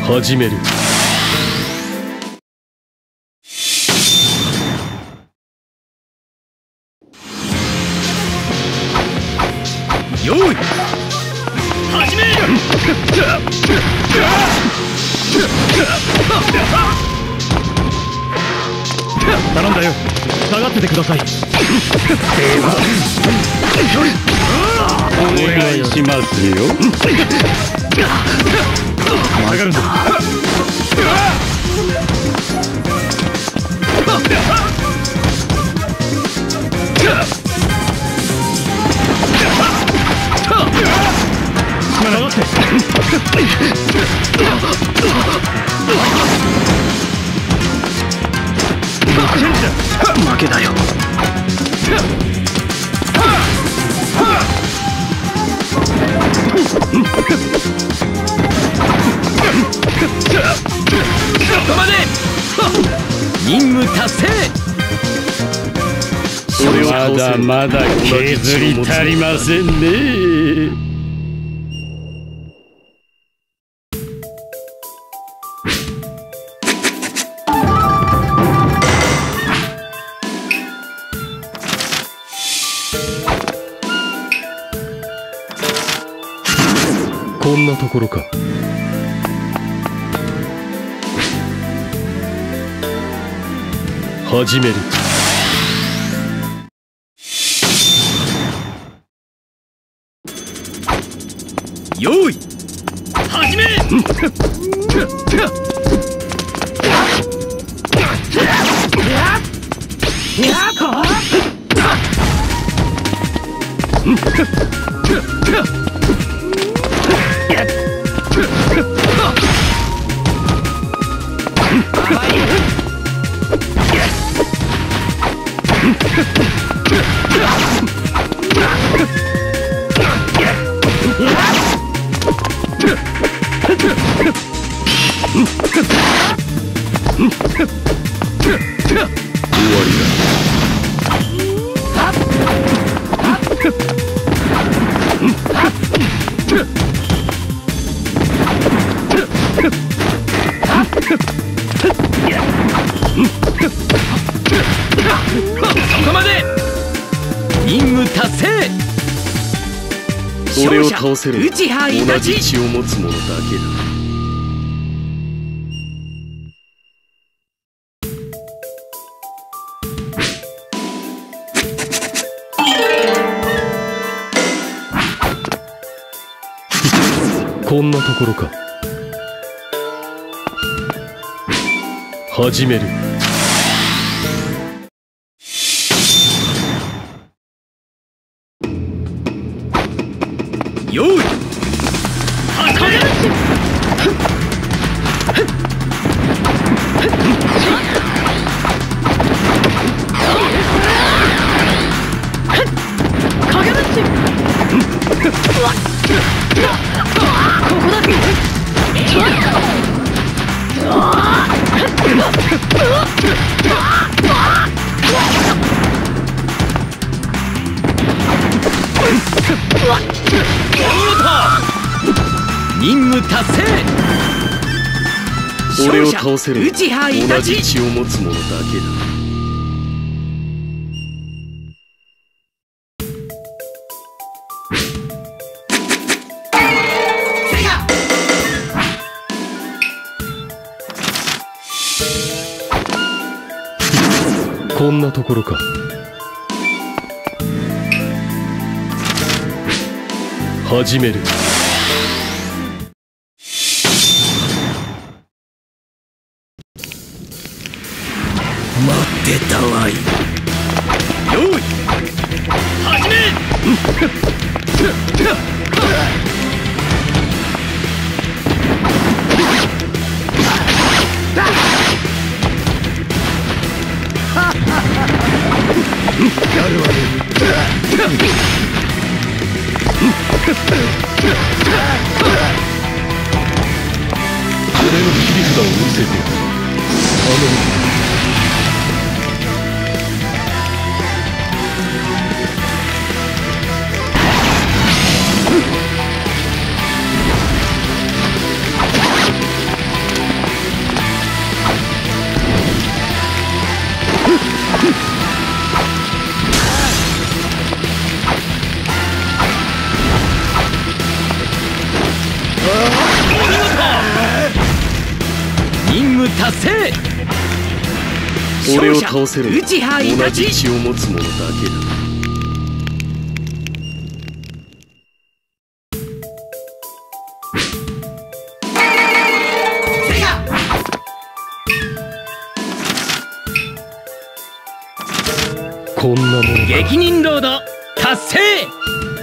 始める。用意始める。頼んだよ。下がっててください。お願いしますよ。下がるんだ。負けだよ。そこまで。任務達成。まだまだ削り足りませんね。こんなところか。始める。用意始め。そこまで。任務達成。俺を倒せるのは同じ血を持つ者だけだ。こんなところか。始める。用意始める。任務達成。俺を倒せるのは同じ血を持つ者だけだ。こんなところか。始める。待ってたわい。用意始め。やるわね。俺の切り札を見せてやる。 務達成。 俺を倒せるのは内葉イ同タチ。 じ血を持つ者だけだ。こんなもん激忍ロード達成。